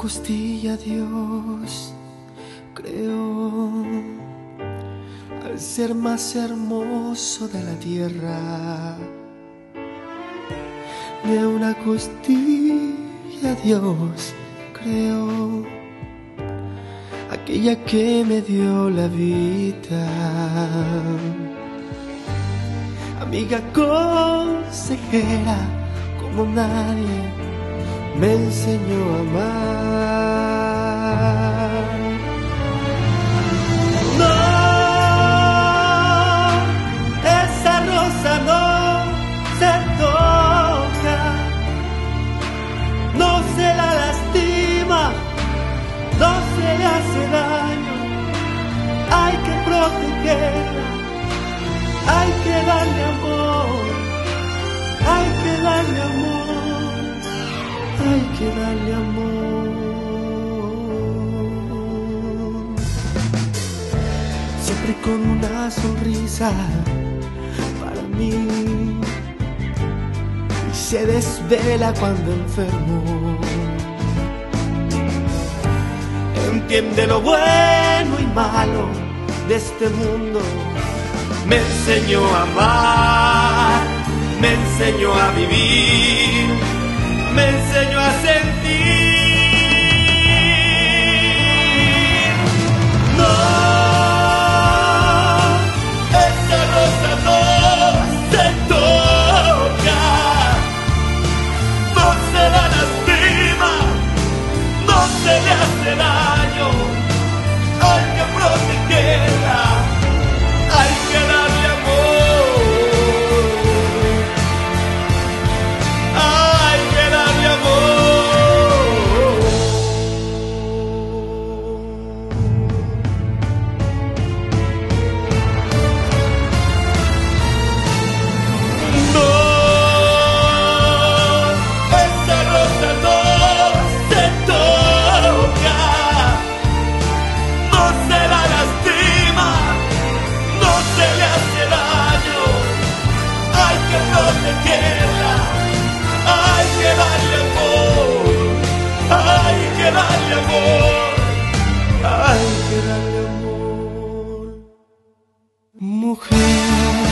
costilla Dios creó al ser más hermoso de la tierra. De una costilla Dios creó aquella que me dio la vida. Amiga consejera como nadie me enseñó a amar. No, esa rosa no se toca, no se la lastima, no se le hace daño. Hay que protegerla, hay que darle amor, hay que darle amor, hay que darle amor. Siempre con una sonrisa para mí, y se desvela cuando enfermo. Entiende lo bueno y malo de este mundo. Me enseñó a amar, me enseñó a vivir, me enseñó a sentir. No, esa rosa no se toca, no se la lastima, no se le hace daño. Hay que protegerla, hay que darle amor, hay que darle amor. No, esa rosa no se toca, no se la lastima, no se le hace daño. Hay que protegerla, hay que darle amor, hay que darle amor, hay que darle amor. Mujer